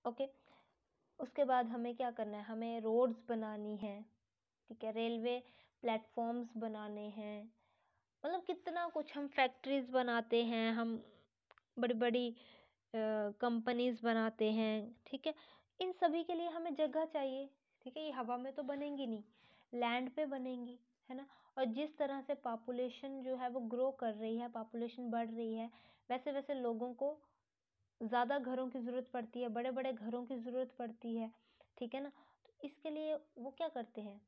Okay. उसके बाद हमें क्या करना है, हमें रोड्स बनानी है, ठीक है, रेलवे प्लेटफॉर्म्स बनाने हैं, मतलब कितना कुछ, हम फैक्ट्रीज बनाते हैं, हम बड़ी बड़ी कंपनीज बनाते हैं, ठीक है। इन सभी के लिए हमें जगह चाहिए, ठीक है। ये हवा में तो बनेंगी नहीं, लैंड पे बनेंगी, है ना। और जिस तरह से पॉपुलेशन जो है वो ग्रो कर रही है, पॉपुलेशन बढ़ रही है, वैसे वैसे लोगों को ज़्यादा घरों की ज़रूरत पड़ती है, बड़े बड़े घरों की ज़रूरत पड़ती है, ठीक है ना। तो इसके लिए वो क्या करते हैं,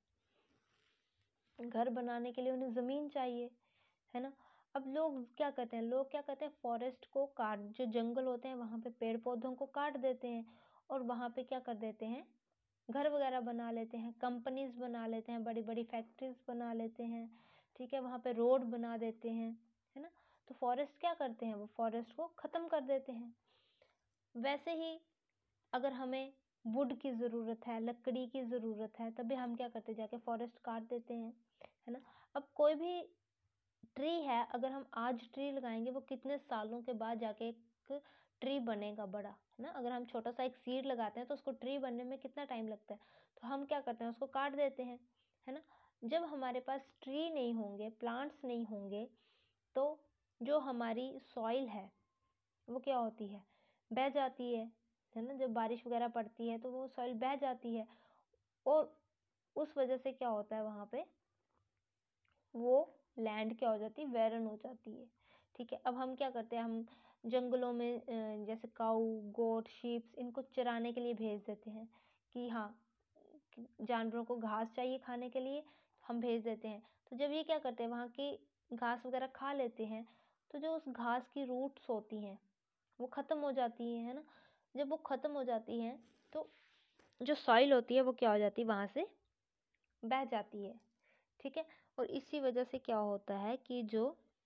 घर बनाने के लिए उन्हें ज़मीन चाहिए, है ना। अब लोग क्या करते हैं, फॉरेस्ट को काट, जो जंगल होते हैं वहाँ पे पेड़ पौधों को काट देते हैं और वहाँ पे क्या कर देते हैं, घर वगैरह बना लेते हैं, कंपनीज बना लेते हैं, बड़ी बड़ी फैक्ट्रीज बना लेते हैं, ठीक है, वहाँ पे रोड बना देते हैं, है ना। तो फॉरेस्ट क्या करते हैं, वो फॉरेस्ट को ख़त्म कर देते हैं। वैसे ही अगर हमें वुड की ज़रूरत है, लकड़ी की ज़रूरत है, तभी हम क्या करते हैं, जाके फॉरेस्ट काट देते हैं, है ना। अब कोई भी ट्री है, अगर हम आज ट्री लगाएंगे वो कितने सालों के बाद जाके एक ट्री बनेगा बड़ा, है ना। अगर हम छोटा सा एक सीड लगाते हैं तो उसको ट्री बनने में कितना टाइम लगता है, तो हम क्या करते हैं, उसको काट देते हैं, है ना। जब हमारे पास ट्री नहीं होंगे, प्लांट्स नहीं होंगे, तो जो हमारी सॉइल है वो क्या होती है, बह जाती है ना। जब बारिश वगैरह पड़ती है तो वो सॉइल बह जाती है और उस वजह से क्या होता है, वहाँ पे वो लैंड क्या हो जाती है, वेरन हो जाती है, ठीक है। अब हम क्या करते हैं, हम जंगलों में जैसे काऊ, गोट, शीप्स, इनको चराने के लिए भेज देते हैं कि हाँ, जानवरों को घास चाहिए खाने के लिए, हम भेज देते हैं। तो जब ये क्या करते हैं, वहाँ की घास वगैरह खा लेते हैं, तो जो उस घास की रूट्स होती हैं वो ख़त्म हो जाती है ना। जब वो ख़त्म हो जाती हैं तो जो सॉइल होती है वो क्या हो जाती है, वहाँ से बह जाती है, ठीक है। और इसी वजह से क्या होता है कि जो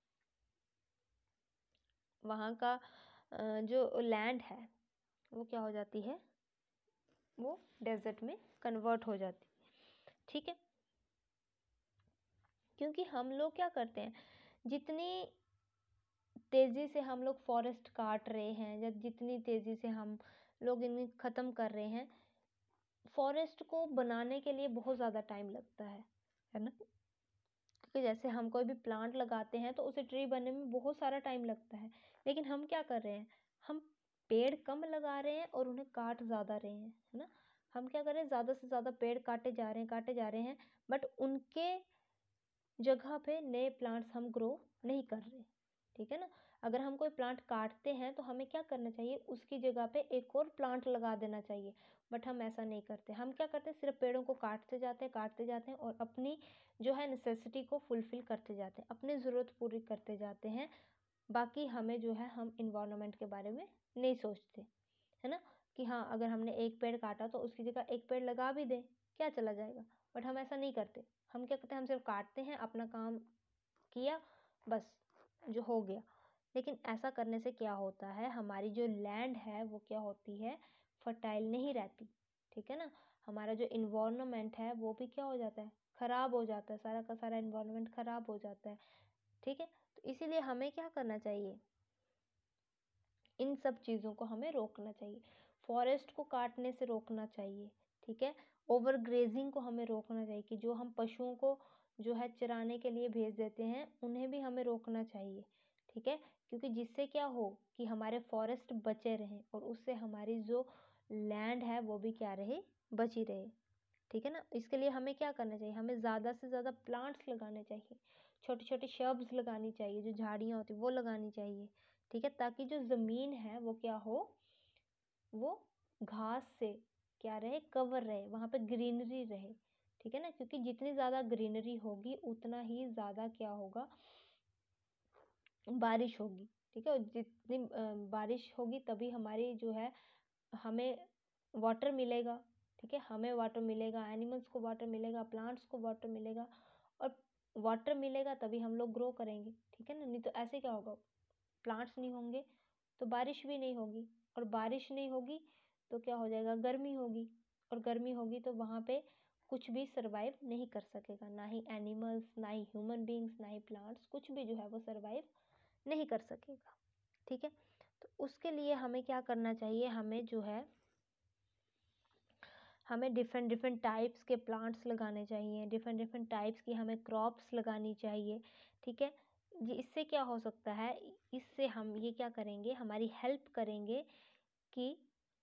वहाँ का जो लैंड है वो क्या हो जाती है, वो डेजर्ट में कन्वर्ट हो जाती है, ठीक है। क्योंकि हम लोग क्या करते हैं, जितनी तेज़ी से हम लोग फॉरेस्ट काट रहे हैं या जितनी तेज़ी से हम लोग इन्हें ख़त्म कर रहे हैं, फॉरेस्ट को बनाने के लिए बहुत ज़्यादा टाइम लगता है ना। क्योंकि जैसे हम कोई भी प्लांट लगाते हैं तो उसे ट्री बनने में बहुत सारा टाइम लगता है, लेकिन हम क्या कर रहे हैं, हम पेड़ कम लगा रहे हैं और उन्हें काट ज़्यादा रहे हैं, है ना। हम क्या कर रहे हैं, ज़्यादा से ज़्यादा पेड़ काटे जा रहे हैं, बट उनके जगह पे नए प्लांट्स हम ग्रो नहीं कर रहे, ठीक है ना। अगर हम कोई प्लांट काटते हैं तो हमें क्या करना चाहिए, उसकी जगह पे एक और प्लांट लगा देना चाहिए, बट हम ऐसा नहीं करते। हम क्या करते हैं, सिर्फ पेड़ों को काटते जाते हैं और अपनी जो है नेसेसिटी को फुलफ़िल करते जाते हैं, अपनी ज़रूरत पूरी करते जाते हैं। बाकी हमें जो है, हम इन्वायरमेंट के बारे में नहीं सोचते, है ना, कि हाँ, अगर हमने एक पेड़ काटा तो उसकी जगह एक पेड़ लगा भी दें, क्या चला जाएगा। बट हम ऐसा नहीं करते। हम क्या करते हैं, हम सिर्फ काटते हैं, अपना काम किया, बस, जो हो गया। लेकिन ऐसा करने से क्या होता है, हमारी जो लैंड है वो क्या होती है, फर्टाइल नहीं रहती, ठीक है ना। हमारा जो इन्वायरमेंट है वो भी क्या हो जाता है, ख़राब हो जाता है, सारा का सारा इन्वायरमेंट ख़राब हो जाता है, ठीक है। तो इसीलिए हमें क्या करना चाहिए, इन सब चीज़ों को हमें रोकना चाहिए, फॉरेस्ट को काटने से रोकना चाहिए, ठीक है। ओवर ग्रेजिंग को हमें रोकना चाहिए, कि जो हम पशुओं को जो है चराने के लिए भेज देते हैं उन्हें भी हमें रोकना चाहिए, ठीक है। क्योंकि जिससे क्या हो कि हमारे फॉरेस्ट बचे रहें और उससे हमारी जो लैंड है वो भी क्या रहे, बची रहे, ठीक है ना। इसके लिए हमें क्या करना चाहिए, हमें ज़्यादा से ज़्यादा प्लांट्स लगाने चाहिए, छोटी छोटी शर्ब्स लगानी चाहिए, जो झाड़ियाँ होती हैं वो लगानी चाहिए, ठीक है। ताकि जो ज़मीन है वो क्या हो, वो घास से क्या रहे, कवर रहे, वहाँ पे ग्रीनरी रहे, ठीक है ना। क्योंकि जितनी ज़्यादा ग्रीनरी होगी उतना ही ज़्यादा क्या होगा, बारिश होगी, ठीक है। और जितनी बारिश होगी तभी हमारी जो है, हमें वाटर मिलेगा, ठीक है, हमें वाटर मिलेगा, एनिमल्स को वाटर मिलेगा, प्लांट्स को वाटर मिलेगा, और वाटर मिलेगा तभी हम लोग ग्रो करेंगे, ठीक है ना। नहीं तो ऐसे क्या होगा, प्लांट्स नहीं होंगे तो बारिश भी नहीं होगी, और बारिश नहीं होगी तो क्या हो जाएगा, गर्मी होगी, और गर्मी होगी तो वहाँ पे कुछ भी सरवाइव नहीं कर सकेगा, ना ही एनिमल्स, ना ही ह्यूमन बींग्स, ना ही प्लांट्स, कुछ भी जो है वो सरवाइव नहीं कर सकेगा, ठीक है। तो उसके लिए हमें क्या करना चाहिए, हमें जो है हमें डिफरेंट डिफरेंट टाइप्स के प्लांट्स लगाने चाहिए, डिफरेंट डिफरेंट टाइप्स की हमें क्रॉप्स लगानी चाहिए, ठीक है। इससे क्या हो सकता है, इससे हम ये क्या करेंगे, हमारी हेल्प करेंगे कि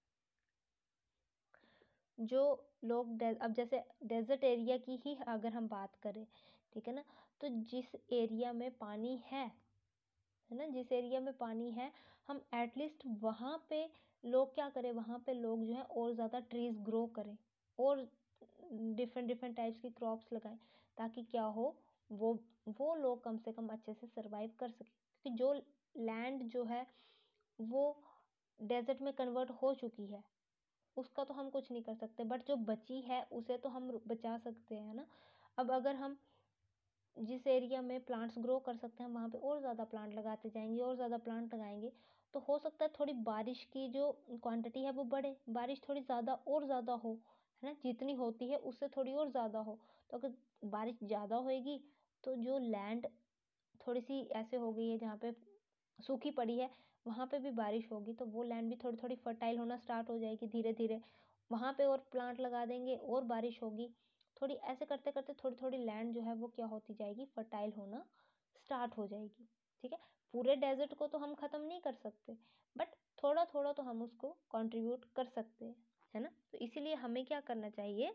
जो लोग अब जैसे डेजर्ट एरिया की ही अगर हम बात करें, ठीक है ना, तो जिस एरिया में पानी है ना, जिस एरिया में पानी है, हम एटलीस्ट वहाँ पे लोग क्या करें, वहाँ पे लोग जो है और ज़्यादा ट्रीज ग्रो करें और डिफरेंट डिफरेंट टाइप्स की क्रॉप्स लगाएं, ताकि क्या हो, वो वो लोग कम से कम अच्छे से सरवाइव कर सकें। क्योंकि जो लैंड जो है वो डेजर्ट में कन्वर्ट हो चुकी है, उसका तो हम कुछ नहीं कर सकते, बट जो बची है उसे तो हम बचा सकते हैं ना। अब अगर हम जिस एरिया में प्लांट्स ग्रो कर सकते हैं वहाँ पे और ज़्यादा प्लांट लगाते जाएंगे और ज़्यादा प्लांट लगाएंगे, तो हो सकता है थोड़ी बारिश की जो क्वांटिटी है वो बढ़े, बारिश थोड़ी ज़्यादा और ज़्यादा हो, है ना, जितनी होती है उससे थोड़ी और ज़्यादा हो। तो अगर बारिश ज़्यादा होएगी तो जो लैंड थोड़ी सी ऐसे हो गई है जहाँ पे सूखी पड़ी है, वहाँ पे भी बारिश होगी तो वो लैंड भी थोड़ी थोड़ी फर्टाइल होना स्टार्ट हो जाएगी धीरे धीरे, वहाँ पे और प्लांट लगा देंगे और बारिश होगी, थोड़ी ऐसे करते करते थोड़ी थोड़ी लैंड जो है वो क्या होती जाएगी, फर्टाइल होना स्टार्ट हो जाएगी, ठीक है। पूरे डेजर्ट को तो हम ख़त्म नहीं कर सकते, बट थोड़ा थोड़ा तो हम उसको कंट्रीब्यूट कर सकते हैं, है ना। तो इसीलिए हमें क्या करना चाहिए,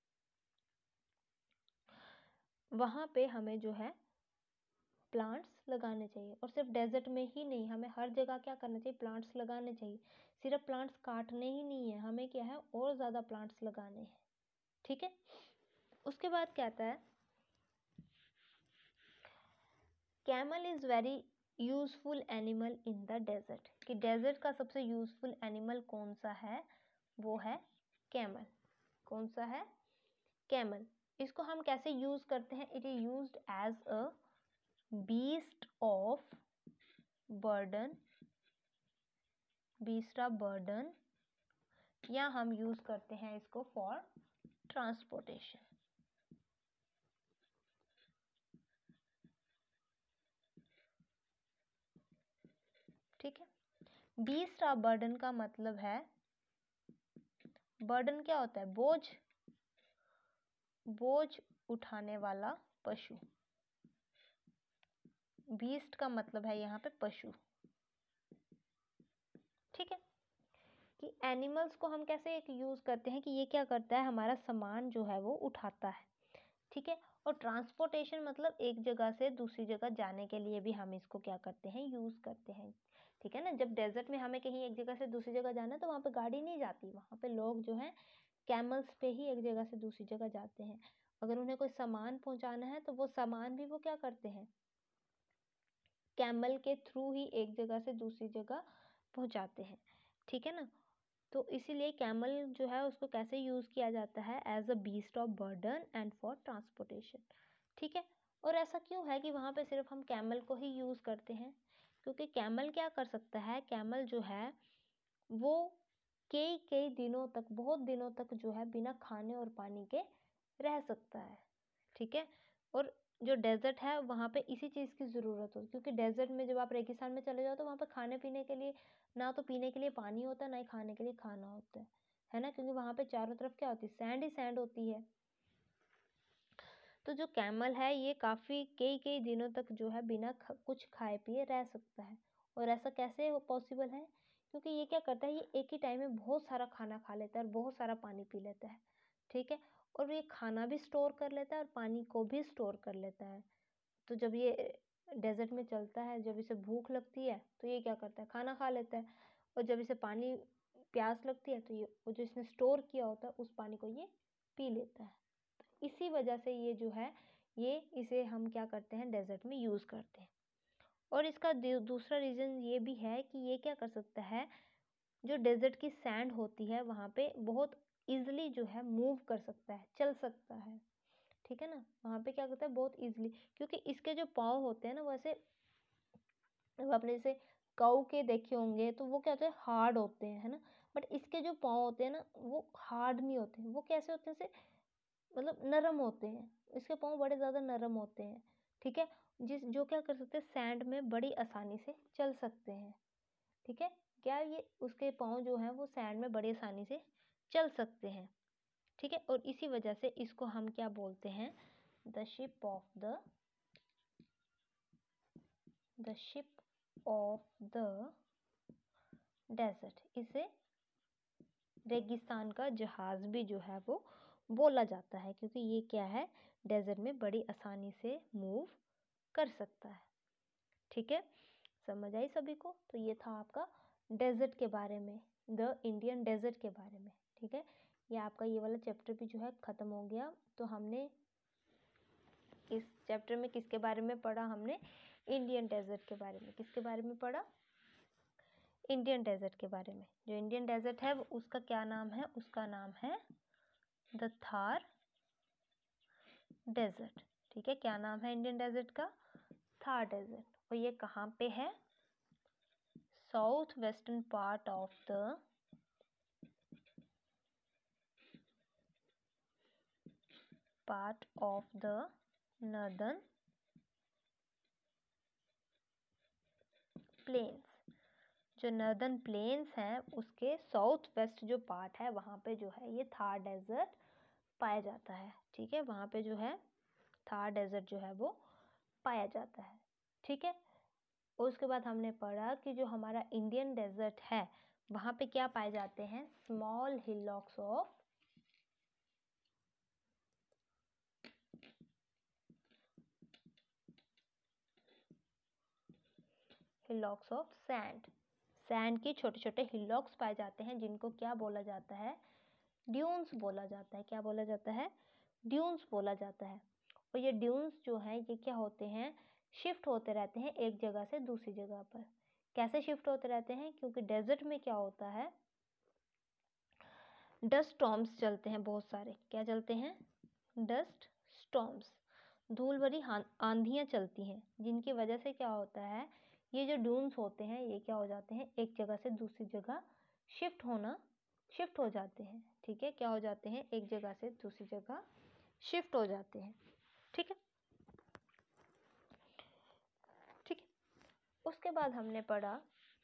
वहाँ पे हमें जो है प्लांट्स लगाने चाहिए, और सिर्फ डेजर्ट में ही नहीं, हमें हर जगह क्या करना चाहिए, प्लांट्स लगाने चाहिए। सिर्फ प्लांट्स काटने ही नहीं है, हमें क्या है और ज़्यादा प्लांट्स लगाने हैं, ठीक है। उसके बाद क्या आता है, camel is very useful animal in the desert, कि डेजर्ट का सबसे यूजफुल एनिमल कौन सा है, वो है कैमल। कौन सा है, कैमल। इसको हम कैसे यूज करते हैं, it is used as a beast of burden, beast of burden, या हम यूज करते हैं इसको फॉर ट्रांसपोर्टेशन, ठीक है। बीस्ट ऑफ बर्डन का मतलब है, बर्डन क्या होता है, बोझ, बोझ उठाने वाला पशु। बीस्ट का मतलब है यहाँ पे पशु, ठीक है। कि एनिमल्स को हम कैसे एक यूज करते हैं कि ये क्या करता है, हमारा सामान जो है वो उठाता है, ठीक है। और ट्रांसपोर्टेशन मतलब एक जगह से दूसरी जगह जाने के लिए भी हम इसको क्या करते हैं, यूज करते हैं, ठीक है ना। जब डेजर्ट में हमें कहीं एक जगह से दूसरी जगह जाना है तो वहाँ पे गाड़ी नहीं जाती, वहाँ पे लोग जो है कैमल्स पे ही एक जगह से दूसरी जगह जाते हैं। अगर उन्हें कोई सामान पहुंचाना है तो वो सामान भी वो क्या करते हैं, कैमल के थ्रू ही एक जगह से दूसरी जगह पहुंचाते हैं, ठीक है ना। तो इसीलिए कैमल जो है उसको कैसे यूज़ किया जाता है, as a beast of burden and for transportation, ठीक है। और ऐसा क्यों है कि वहाँ पे सिर्फ हम कैमल को ही यूज़ करते हैं, क्योंकि कैमल क्या कर सकता है, कैमल जो है वो कई कई दिनों तक, बहुत दिनों तक जो है बिना खाने और पानी के रह सकता है, ठीक है। और जो डेजर्ट है वहाँ पे इसी चीज़ की ज़रूरत होती है, क्योंकि डेजर्ट में जब आप रेगिस्तान में चले जाओ तो वहाँ पे खाने पीने के लिए ना तो पीने के लिए पानी होता है, ना ही खाने के लिए खाना होता है ना, क्योंकि वहाँ पे चारों तरफ क्या होती है, सैंड ही सैंड होती है। तो जो कैमल है ये काफ़ी कई कई दिनों तक जो है बिना कुछ खाए पिए रह सकता है। और ऐसा कैसे पॉसिबल है, क्योंकि ये क्या करता है, ये एक ही टाइम में बहुत सारा खाना खा लेता है और बहुत सारा पानी पी लेता है, ठीक है। और ये खाना भी स्टोर कर लेता है और पानी को भी स्टोर कर लेता है। तो जब ये डेजर्ट में चलता है, जब इसे भूख लगती है तो ये क्या करता है, खाना खा लेता है, और जब इसे पानी प्यास लगती है तो ये वो जो इसने स्टोर किया होता है उस पानी को ये पी लेता है। इसी वजह से ये जो है ये इसे हम क्या करते हैं, डेजर्ट में यूज़ करते हैं। और इसका दूसरा रीज़न ये भी है कि ये क्या कर सकता है, जो डेजर्ट की सैंड होती है वहाँ पे बहुत ईजिली जो है मूव कर सकता है, चल सकता है, ठीक है ना। वहाँ पे क्या करता है बहुत ईजिली, क्योंकि इसके जो पाँव होते हैं ना वैसे, अब आपने जैसे काऊ के देखे होंगे तो वो क्या होते हैं, हार्ड होते हैं, है ना। बट इसके जो पाँव होते हैं ना वो हार्ड नहीं होते हैं, वो कैसे होते हैं, मतलब नरम होते हैं, इसके पाँव बड़े ज़्यादा नरम होते हैं, ठीक है। जो क्या कर सकते हैं, सैंड में बड़ी आसानी से चल सकते हैं, ठीक है। क्या ये उसके पाँव जो हैं वो सैंड में बड़ी आसानी से चल सकते हैं। ठीक है। और इसी वजह से इसको हम क्या बोलते हैं, the ship of the desert. इसे रेगिस्तान का जहाज भी जो है वो बोला जाता है, क्योंकि ये क्या है, डेजर्ट में बड़ी आसानी से मूव कर सकता है। ठीक है, समझ आई सभी को। तो ये था आपका डेजर्ट के बारे में, द इंडियन डेजर्ट के बारे में। ठीक है, ये आपका ये वाला चैप्टर भी जो है ख़त्म हो गया। तो हमने इस चैप्टर में किसके बारे में पढ़ा, हमने इंडियन डेजर्ट के बारे में। किसके बारे में पढ़ा, इंडियन डेजर्ट के बारे में। जो इंडियन डेजर्ट है वो उसका क्या नाम है, उसका नाम है द थार डेजर्ट। ठीक है, क्या नाम है इंडियन डेजर्ट का, थार डेजर्ट। और ये कहाँ पे है, south western part of the northern plains. जो नॉर्दर्न प्लेन्स हैं उसके साउथ वेस्ट जो पार्ट है वहाँ पे जो है ये थार डेजर्ट पाया जाता है। ठीक है, वहाँ पे जो है थार डेजर्ट जो है वो पाया जाता है। ठीक है, और उसके बाद हमने पढ़ा कि जो हमारा इंडियन डेजर्ट है वहाँ पे क्या पाए जाते हैं, स्मॉल हिलॉक्स ऑफ सैंड के छोटे छोटे हिलॉक्स पाए जाते हैं, जिनको क्या बोला जाता है, ड्यून्स बोला जाता है। क्या बोला जाता है, ड्यून्स बोला जाता है। और ये ड्यून्स जो हैं ये क्या होते हैं, शिफ्ट होते रहते हैं एक जगह से दूसरी जगह पर। कैसे शिफ्ट होते रहते हैं, क्योंकि डेजर्ट में क्या होता है, डस्ट स्टॉर्म्स चलते हैं बहुत सारे। क्या चलते हैं, डस्ट स्टॉर्म्स, धूल भरी आंधियाँ चलती हैं, जिनकी वजह से क्या होता है, ये जो ड्यून्स होते हैं ये क्या हो जाते हैं, एक जगह से दूसरी जगह शिफ्ट हो जाते हैं। ठीक है, क्या हो जाते हैं, एक जगह से दूसरी जगह शिफ्ट हो जाते हैं। ठीक है, ठीक है। उसके बाद हमने पढ़ा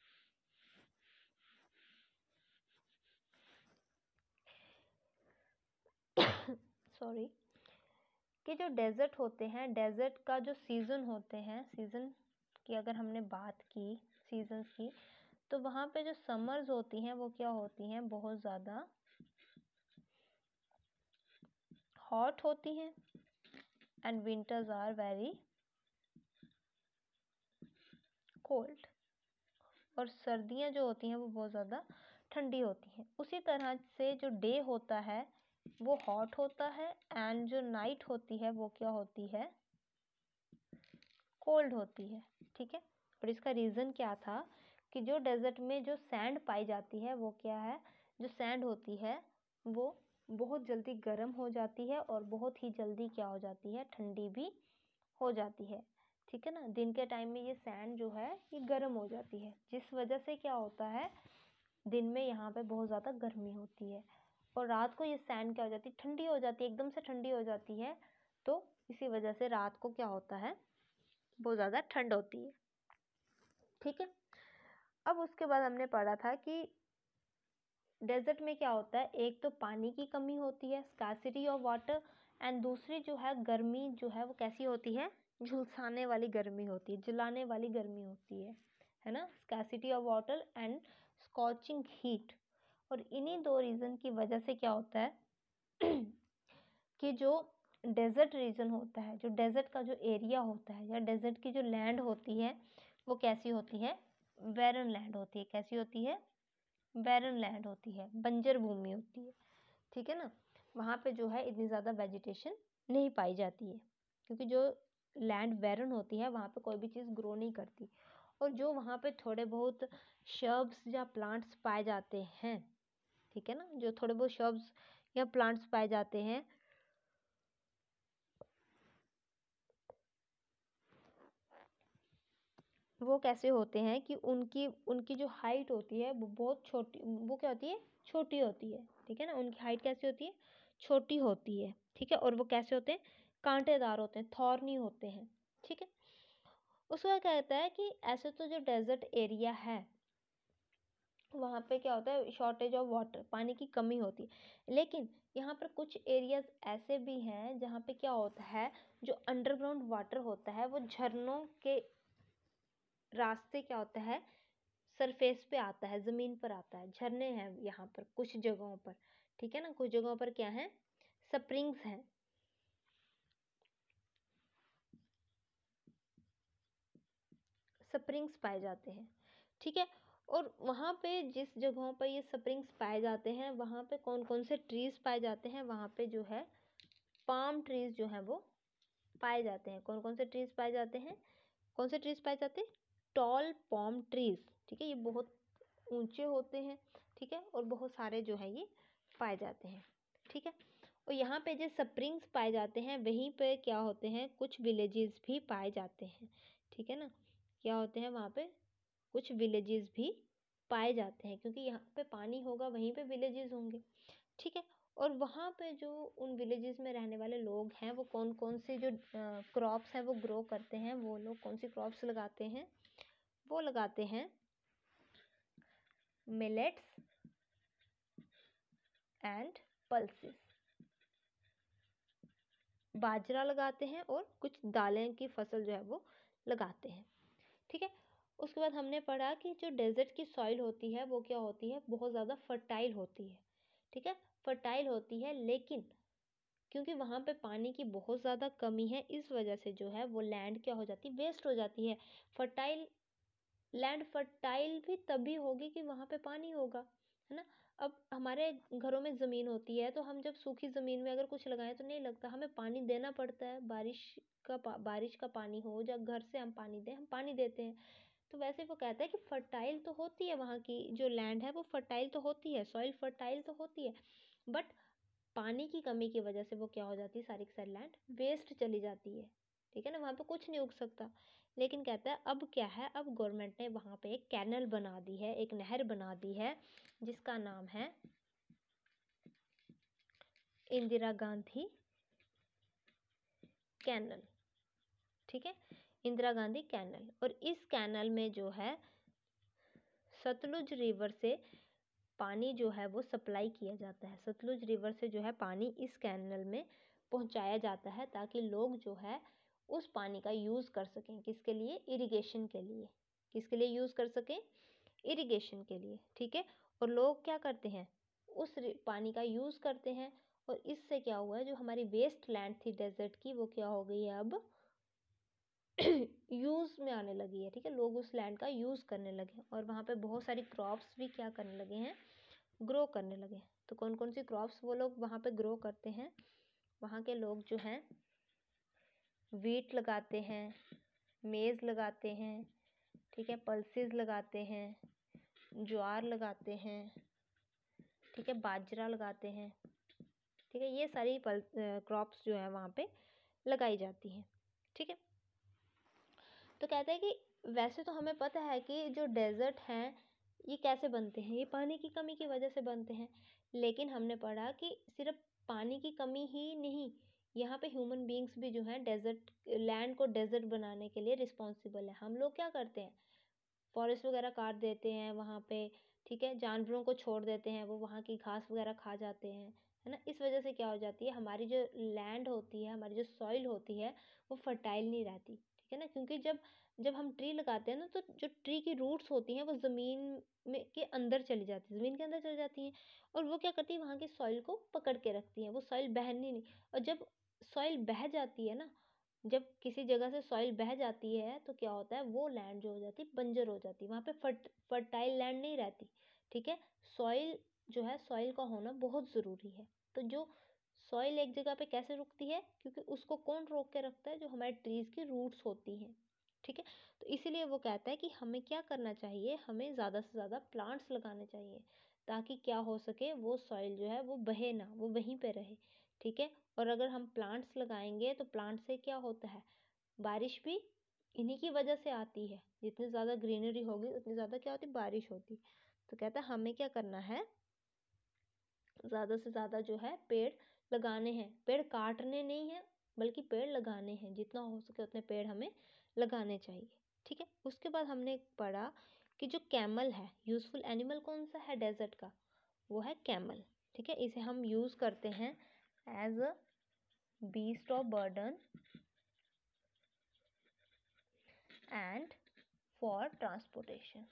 सॉरी कि जो डेजर्ट होते हैं, डेजर्ट का जो सीज़न होते हैं, सीज़न की अगर हमने बात की, सीजन्स की, तो वहाँ पे जो समर्स होती हैं वो क्या होती हैं, बहुत ज़्यादा हॉट होती हैं, and winters are very cold. और सर्दियाँ जो होती हैं वो बहुत ज़्यादा ठंडी होती हैं। उसी तरह से जो डे होता है वो हॉट होता है, एंड जो नाइट होती है वो क्या होती है, कोल्ड होती है। ठीक है, और इसका रीज़न क्या था कि जो डेजर्ट में जो सैंड पाई जाती है वो क्या है, जो सैंड होती है वो बहुत जल्दी गर्म हो जाती है और बहुत ही जल्दी क्या हो जाती है, ठंडी भी हो जाती है। ठीक है ना, दिन के टाइम में ये सैंड जो है ये गर्म हो जाती है, जिस वजह से क्या होता है, दिन में यहाँ पे बहुत ज़्यादा गर्मी होती है, और रात को ये सैंड क्या हो जाती है, ठंडी हो जाती है, एकदम से ठंडी हो जाती है। तो इसी वजह से रात को क्या होता है, बहुत ज़्यादा ठंड होती है। ठीक है, अब उसके बाद हमने पढ़ा था कि डेजर्ट में क्या होता है, एक तो पानी की कमी होती है, स्कार्सिटी ऑफ वाटर, एंड दूसरी जो है गर्मी जो है वो कैसी होती है, झुलसाने वाली गर्मी होती है, जलाने वाली गर्मी होती है ना, scarcity of water and scorching heat. और इन्हीं दो रीज़न की वजह से क्या होता है कि जो डेजर्ट रीजन होता है, जो डेजर्ट का जो एरिया होता है या डेजर्ट की जो लैंड होती है वो कैसी होती है, बैरन लैंड होती है। कैसी होती है, बैरन लैंड होती है, बंजर भूमि होती है। ठीक है ना, वहाँ पे जो है इतनी ज़्यादा वेजिटेशन नहीं पाई जाती है, क्योंकि जो लैंड बैरन होती है वहाँ पे कोई भी चीज़ ग्रो नहीं करती। और जो वहाँ पे थोड़े बहुत शर्ब्स या प्लांट्स पाए जाते हैं, ठीक है ना, जो थोड़े बहुत शर्ब्स या प्लांट्स पाए जाते हैं वो कैसे होते हैं कि उनकी उनकी जो हाइट होती है वो बहुत छोटी, वो क्या होती है, छोटी होती है। ठीक है ना, उनकी हाइट कैसी होती है, छोटी होती है। ठीक है, और वो कैसे होते हैं, कांटेदार होते हैं, थॉर्नी होते हैं। ठीक है, उसका कहता है कि ऐसे तो जो डेजर्ट एरिया है वहाँ पे क्या होता है, शॉर्टेज ऑफ वाटर, पानी की कमी होती है। लेकिन यहाँ पर कुछ एरियाज ऐसे भी हैं जहाँ पे क्या होता है, जो अंडरग्राउंड वाटर होता है वो झरनों के रास्ते क्या होता है, सरफेस पे आता है, ज़मीन पर आता है। झरने हैं यहाँ पर कुछ जगहों पर, ठीक है ना। कुछ जगहों पर क्या है, स्प्रिंग्स हैं, स्प्रिंग्स पाए जाते हैं, ठीक है। और वहाँ पे जिस जगहों पर ये स्प्रिंग्स पाए जाते हैं वहाँ पे कौन कौन से ट्रीज पाए जाते हैं, वहाँ पे जो है पाम ट्रीज जो है वो पाए जाते हैं। कौन कौन से ट्रीज पाए जाते हैं, कौन से ट्रीज पाए जाते हैं, टॉल पाम ट्रीज, ठीक है। ये बहुत ऊंचे होते हैं, ठीक है, और बहुत सारे जो है ये पाए जाते हैं, ठीक है। और यहाँ पे जो स्प्रिंग्स पाए जाते हैं वहीं पे क्या होते हैं, कुछ विलेजेस भी पाए जाते हैं, ठीक है ना। क्या होते हैं वहाँ पे, कुछ विलेजेस भी पाए जाते हैं, क्योंकि यहाँ पे पानी होगा वहीं पे विलेजेस होंगे, ठीक है। और वहाँ पे जो उन विलेजेस में रहने वाले लोग हैं वो कौन कौन से जो क्रॉप्स हैं वो ग्रो करते हैं, वो लोग कौन सी क्रॉप्स लगाते हैं, वो लगाते हैं मिलेट्स एंड पल्सेस, बाजरा लगाते हैं और कुछ दालें की फसल जो है वो लगाते हैं, ठीक है। उसके बाद हमने पढ़ा कि जो डेजर्ट की सॉइल होती है वो क्या होती है, बहुत ज़्यादा फर्टाइल होती है, ठीक है, फर्टाइल होती है। लेकिन क्योंकि वहाँ पे पानी की बहुत ज़्यादा कमी है, इस वजह से जो है वो लैंड क्या हो जाती है, वेस्ट हो जाती है। फर्टाइल लैंड फर्टाइल भी तभी होगी कि वहाँ पे पानी होगा, है ना। अब हमारे घरों में ज़मीन होती है तो हम जब सूखी ज़मीन में अगर कुछ लगाएं तो नहीं लगता, हमें पानी देना पड़ता है। बारिश का पानी हो या घर से हम पानी दें, हम पानी देते हैं। तो वैसे वो कहता है कि फर्टाइल तो होती है, वहाँ की जो लैंड है वो फर्टाइल तो होती है, सॉइल फर्टाइल तो होती है, बट पानी की कमी की वजह से वो क्या हो जाती है, सारी की सारी लैंड वेस्ट चली जाती है, ठीक है ना। वहाँ पे कुछ नहीं उग सकता। लेकिन कहता है अब क्या है, अब गवर्नमेंट ने वहाँ पे एक कैनल बना दी है, एक नहर बना दी है, जिसका नाम है इंदिरा गांधी कैनल, ठीक है, इंदिरा गांधी कैनल। और इस कैनल में जो है सतलुज रिवर से पानी जो है वो सप्लाई किया जाता है। सतलुज रिवर से जो है पानी इस कैनल में पहुंचाया जाता है, ताकि लोग जो है उस पानी का यूज़ कर सकें, किसके लिए, इरिगेशन के लिए। किसके लिए यूज़ कर सकें, इरिगेशन के लिए, ठीक है। और लोग क्या करते हैं, उस पानी का यूज़ करते हैं। और इससे क्या हुआ है, जो हमारी वेस्ट लैंड थी डेजर्ट की वो क्या हो गई है, अब यूज़ में आने लगी है, ठीक है। लोग उस लैंड का यूज़ करने लगे हैं और वहाँ पे बहुत सारी क्रॉप्स भी क्या करने लगे हैं, ग्रो करने लगे। तो कौन कौन सी क्रॉप्स वो लोग वहाँ पे ग्रो करते हैं, वहाँ के लोग जो हैं वीट लगाते हैं, मेज़ लगाते हैं, ठीक है, पल्सेस लगाते हैं, ज्वार लगाते हैं, ठीक है, बाजरा लगाते हैं, ठीक है। ये सारी क्रॉप्स जो है वहाँ पे लगाई जाती हैं, ठीक है। तो कहते हैं कि वैसे तो हमें पता है कि जो डेजर्ट हैं ये कैसे बनते हैं, ये पानी की कमी की वजह से बनते हैं। लेकिन हमने पढ़ा कि सिर्फ पानी की कमी ही नहीं, यहाँ पे ह्यूमन बींग्स भी जो हैं डेजर्ट लैंड को डेजर्ट बनाने के लिए रिस्पॉन्सिबल है। हम लोग क्या करते हैं, फॉरेस्ट वगैरह काट देते हैं वहाँ पे, ठीक है, जानवरों को छोड़ देते हैं, वो वहाँ की घास वगैरह खा जाते हैं, है ना। इस वजह से क्या हो जाती है, हमारी जो लैंड होती है, हमारी जो सॉइल होती है वो फर्टाइल नहीं रहती, ठीक है ना। क्योंकि जब जब हम ट्री लगाते हैं ना, तो जो ट्री की रूट्स होती हैं वो ज़मीन में के अंदर चली जाती है, ज़मीन के अंदर चली जाती हैं। और वो क्या करती है, वहाँ की सॉइल को पकड़ के रखती हैं, वो सॉइल बहनी नहीं। और जब सॉइल बह जाती है ना, जब किसी जगह से सॉइल बह जाती है तो क्या होता है, वो लैंड जो हो जाती है बंजर हो जाती है, वहाँ पे फर्टाइल लैंड नहीं रहती, ठीक है। सॉइल जो है, सॉइल का होना बहुत ज़रूरी है। तो जो सॉइल एक जगह पे कैसे रुकती है, क्योंकि उसको कौन रोक के रखता है, जो हमारे ट्रीज की रूट्स होती हैं, ठीक है। तो इसीलिए वो कहता है कि हमें क्या करना चाहिए, हमें ज़्यादा से ज़्यादा प्लांट्स लगाने चाहिए, ताकि क्या हो सके, वो सॉइल जो है वो बहे ना, वो वहीं पे रहे, ठीक है। और अगर हम प्लांट्स लगाएंगे तो प्लांट से क्या होता है, बारिश भी इन्हीं की वजह से आती है। जितनी ज़्यादा ग्रीनरी होगी उतनी ज़्यादा क्या होती, बारिश होती। तो कहता है हमें क्या करना है, ज़्यादा से ज़्यादा जो है पेड़ लगाने हैं, पेड़ काटने नहीं है बल्कि पेड़ लगाने हैं, जितना हो सके उतने पेड़ हमें लगाने चाहिए, ठीक है। उसके बाद हमने पढ़ा कि जो कैमल है, यूजफुल एनिमल कौन सा है डेजर्ट का, वो है कैमल। ठीक है, इसे हम यूज करते हैं as a beast of burden and for transportation.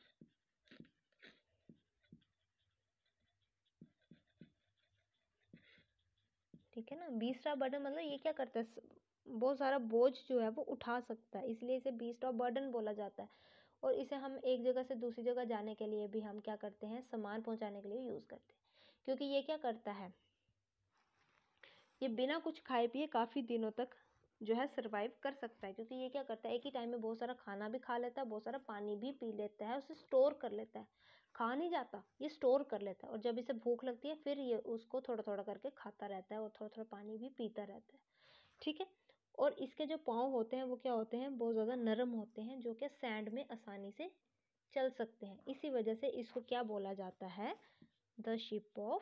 ठीक है ना, बीस्ट ऑफ बर्डन मतलब ये क्या करता है, बहुत सारा बोझ जो है वो उठा सकता है, इसलिए इसे बीस्ट ऑफ बर्डन बोला जाता है। और इसे हम एक जगह से दूसरी जगह जाने के लिए भी हम क्या करते हैं, सामान पहुंचाने के लिए यूज करते हैं। क्योंकि ये क्या करता है, ये बिना कुछ खाए पिए काफी दिनों तक जो है सरवाइव कर सकता है। क्योंकि ये क्या करता है, एक ही टाइम में बहुत सारा खाना भी खा लेता है, बहुत सारा पानी भी पी लेता है, उसे स्टोर कर लेता है। खा नहीं जाता, ये स्टोर कर लेता है, और जब इसे भूख लगती है फिर ये उसको थोड़ा थोड़ा करके खाता रहता है और थोड़ा थोड़ा पानी भी पीता रहता है। ठीक है, और इसके जो पाँव होते हैं वो क्या होते हैं, बहुत ज़्यादा नरम होते हैं, जो कि सैंड में आसानी से चल सकते हैं। इसी वजह से इसको क्या बोला जाता है, द शिप ऑफ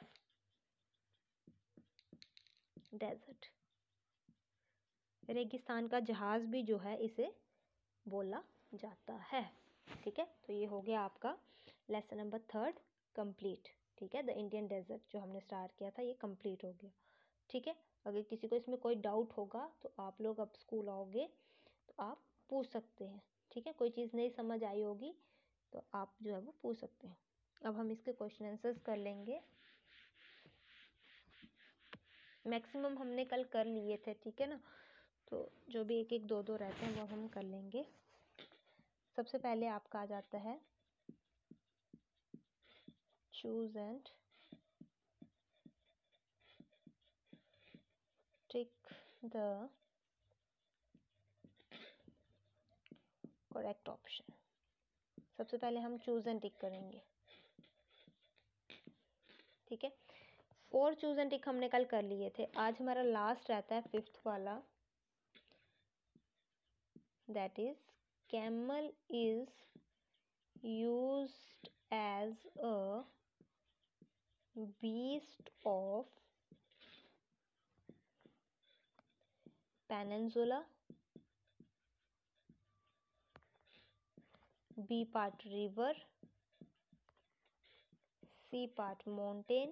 डेजर्ट। रेगिस्तान का जहाज भी जो है इसे बोला जाता है। ठीक है, तो ये हो गया आपका लेसन नंबर 3 कंप्लीट। ठीक है, द इंडियन डेजर्ट जो हमने स्टार्ट किया था ये कंप्लीट हो गया। ठीक है, अगर किसी को इसमें कोई डाउट होगा तो आप लोग अब स्कूल आओगे तो आप पूछ सकते हैं। ठीक है, कोई चीज़ नहीं समझ आई होगी तो आप जो है वो पूछ सकते हैं। अब हम इसके क्वेश्चन आंसर्स कर लेंगे। मैक्सिमम हमने कल कर लिए थे। ठीक है ना, तो जो भी एक एक दो दो रहते हैं वो हम कर लेंगे। सबसे पहले आपका आ जाता है choose and tick the correct option. सबसे पहले हम चूज एंड टिक करेंगे। ठीक है, 4 चूज एंड टिक हमने कल कर लिए थे। आज हमारा लास्ट रहता है 5th वाला, that is camel is used as a beast of peninsula, B part river, C part mountain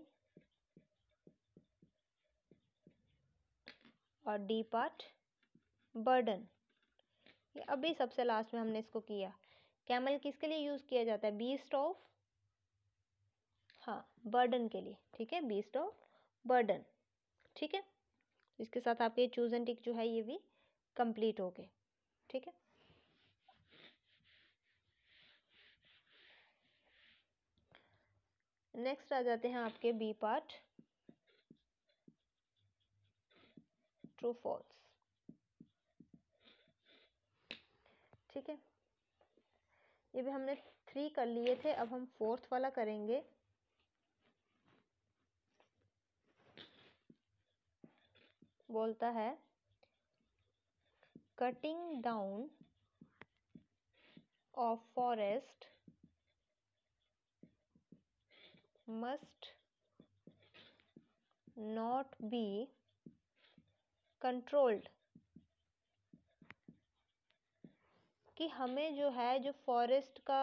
और D part burden। ये अभी सबसे लास्ट में हमने इसको किया। कैमल किसके लिए यूज किया जाता है, बीस्ट ऑफ, हाँ, बर्डन के लिए। ठीक है, बीस्ट ऑफ बर्डन। ठीक है, इसके साथ आपके चूज एंड टिक जो है ये भी कंप्लीट हो गए। ठीक है, नेक्स्ट आ जाते हैं आपके बी पार्ट, ट्रू फॉल्स। ठीक है, ये भी हमने 3 कर लिए थे, अब हम 4th वाला करेंगे। बोलता है cutting down of forest must not be controlled. कि हमें जो है, जो फॉरेस्ट का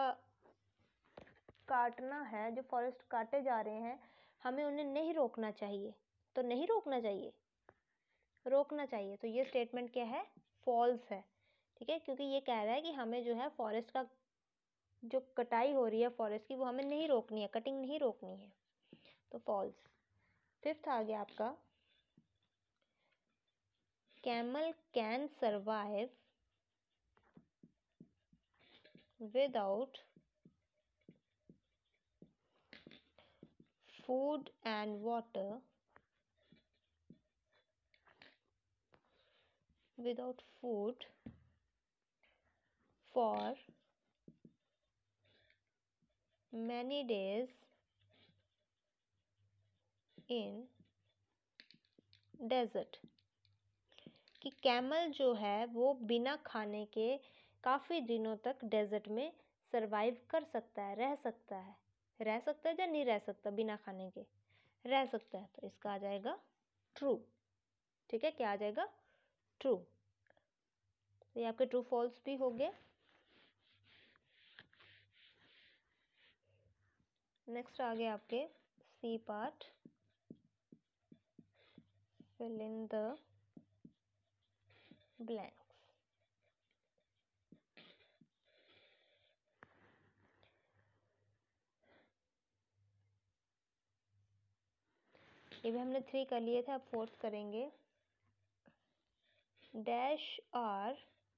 काटना है, जो फॉरेस्ट काटे जा रहे हैं, हमें उन्हें नहीं रोकना चाहिए। तो नहीं रोकना चाहिए, रोकना चाहिए। तो ये स्टेटमेंट क्या है, फॉल्स है। ठीक है, क्योंकि ये कह रहा है कि हमें जो है फॉरेस्ट का जो कटाई हो रही है फॉरेस्ट की, वो हमें नहीं रोकनी है, कटिंग नहीं रोकनी है, तो फॉल्स। 5th आ गया आपका, camel can survive without food and water, without food for many days in desert। कि कैमल जो है वो बिना खाने के काफ़ी दिनों तक डेजर्ट में सरवाइव कर सकता है, रह सकता है। रह सकता है या नहीं रह सकता, बिना खाने के रह सकता है, तो इसका आ जाएगा ट्रू। ठीक है, क्या आ जाएगा, ट्रू। तो ये आपके ट्रू फॉल्स भी हो गए। नेक्स्ट आ गया आपके C part, fill in the blanks. ये भी हमने 3 कर लिए थे, अब 4th करेंगे। Dash are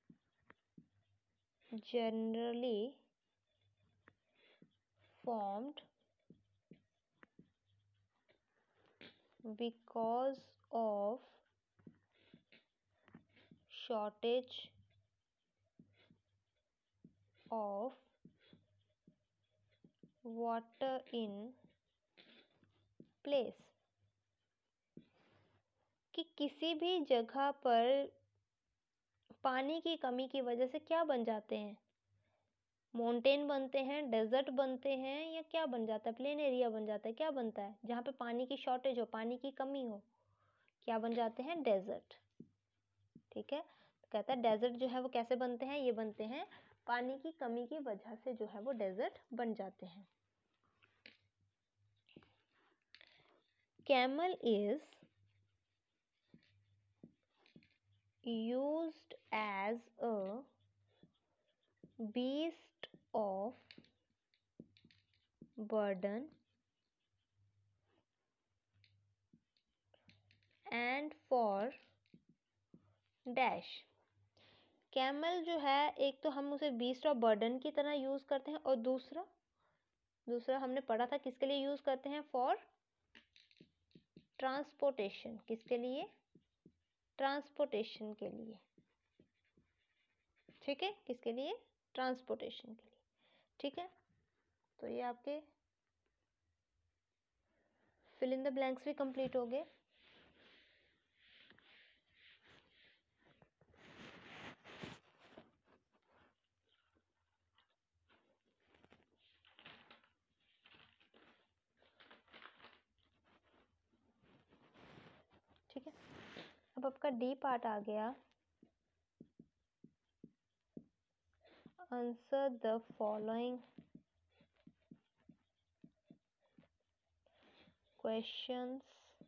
generally formed because of shortage of water in place। कि किसी भी जगह पर पानी की कमी की वजह से क्या बन जाते हैं, माउंटेन बनते हैं, डेजर्ट बनते हैं, या क्या बन जाता है, प्लेन एरिया बन जाता है, क्या बनता है, जहाँ पे पानी की शॉर्टेज हो, पानी की कमी हो, क्या बन जाते हैं, डेजर्ट। ठीक है, तो कहता है डेजर्ट जो है वो कैसे बनते हैं, ये बनते हैं पानी की कमी की वजह से जो है वो डेजर्ट बन जाते हैं। Camel is used as a beast of burden and for dash। Camel जो है, एक तो हम उसे बीस्ट ऑफ बर्डन की तरह यूज करते हैं, और दूसरा हमने पढ़ा था किसके लिए यूज करते हैं, फॉर ट्रांसपोर्टेशन। किसके लिए, ट्रांसपोर्टेशन के लिए। ठीक है, किसके लिए, ट्रांसपोर्टेशन के लिए। ठीक है, तो ये आपके फिल इन द ब्लैंक्स भी कंप्लीट हो गए। ठीक है, अब आपका डी पार्ट आ गया। Answer the following questions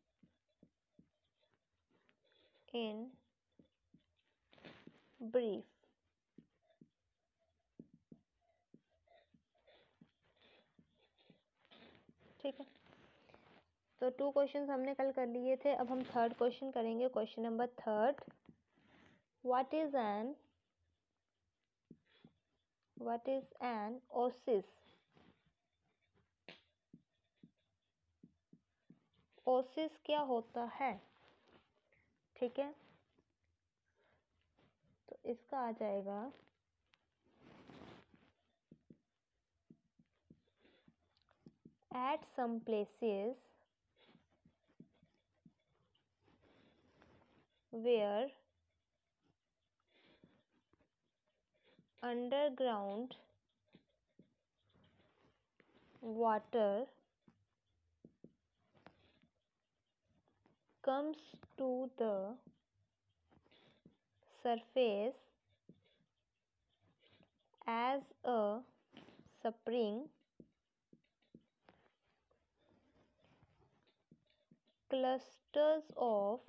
in brief. ठीक है, तो 2 क्वेश्चंस हमने कल कर लिए थे, अब हम 3rd क्वेश्चन करेंगे। Question number 3rd, what is an oasis. Oasis क्या होता है। ठीक है, तो इसका आ जाएगा at some places where underground water comes to the surface as a spring, clusters of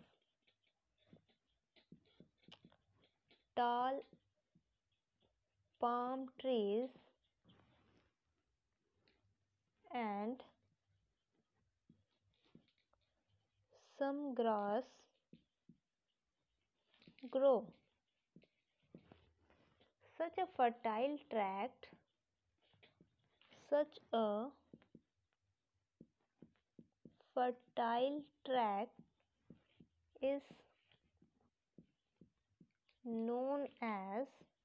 tall palm trees and some grass grow. Such a fertile tract is known as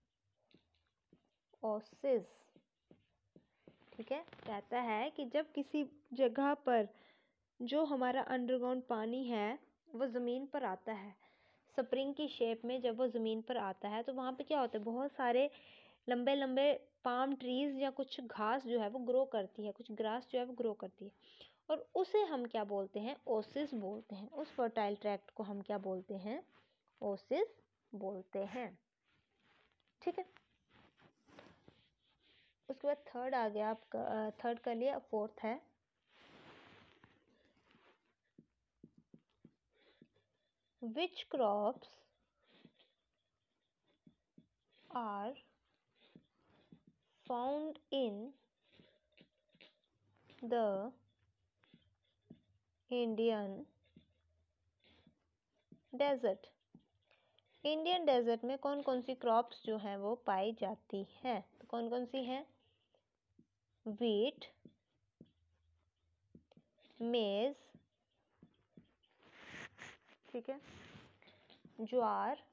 oasis। ठीक है, कहता है कि जब किसी जगह पर जो हमारा अंडरग्राउंड पानी है वो ज़मीन पर आता है, स्प्रिंग की शेप में जब वो ज़मीन पर आता है, तो वहाँ पे क्या होता है, बहुत सारे लंबे लंबे पाम ट्रीज या कुछ घास जो है वो ग्रो करती है, कुछ ग्रास जो है वो ग्रो करती है, और उसे हम क्या बोलते हैं, ओसिस बोलते हैं। उस फर्टाइल ट्रैक्ट को हम क्या बोलते हैं, ओसिस बोलते हैं। ठीक है, उसके बाद थर्ड आ गया आपका, थर्ड कर लिया, फोर्थ है which crops are found in the Indian desert। Indian desert में कौन कौन सी क्रॉप्स जो हैं वो पाई जाती हैं, तो कौन कौन सी हैं? वीट, मेज, ठीक है, ज्वार,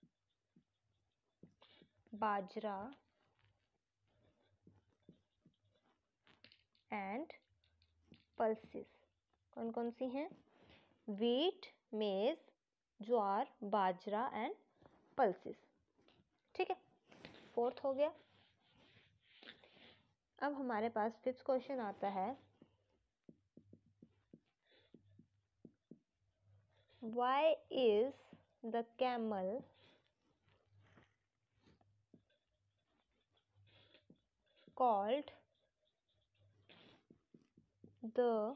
बाजरा एंड पल्सेस। कौन कौन सी हैं? वीट, मेज, ज्वार, बाजरा एंड पल्सेस। ठीक है, फोर्थ हो गया। अब हमारे पास फिफ्थ क्वेश्चन आता है why is the camel called the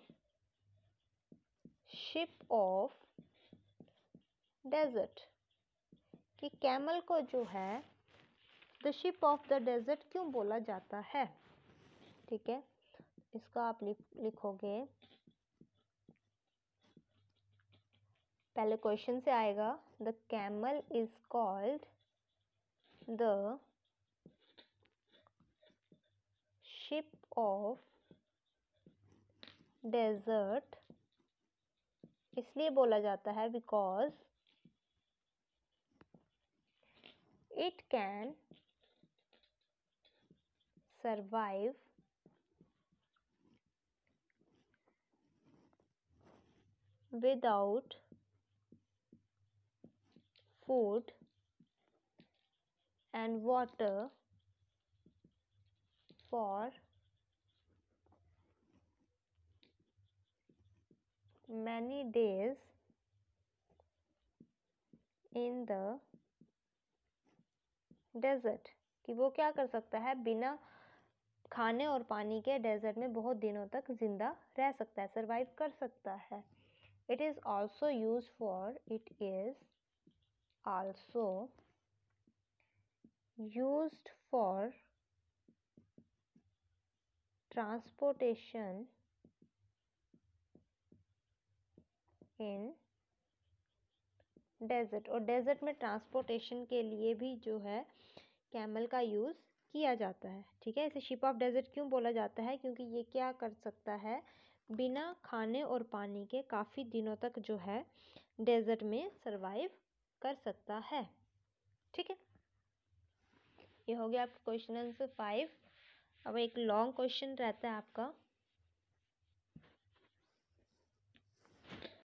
ship of desert, कि कैमल को जो है the ship of the desert क्यों बोला जाता है? ठीक है, इसका आप लिखोगे, पहले क्वेश्चन से आएगा the camel is called the ship of desert, इसलिए बोला जाता है because it can survive without food and water for many days in the desert, कि वो क्या कर सकता है, बिना खाने और पानी के डेजर्ट में बहुत दिनों तक जिंदा रह सकता है, सरवाइव कर सकता है। It is also use for transportation in desert, और डेजर्ट में ट्रांसपोर्टेशन के लिए भी जो है कैमल का यूज़ किया जाता है। ठीक है, इसे शिप ऑफ डेजर्ट क्यों बोला जाता है? क्योंकि ये क्या कर सकता है, बिना खाने और पानी के काफ़ी दिनों तक जो है डेजर्ट में सरवाइव कर सकता है। ठीक है, ये हो गया आपका क्वेश्चन आंसर 5। अब एक लॉन्ग क्वेश्चन रहता है आपका,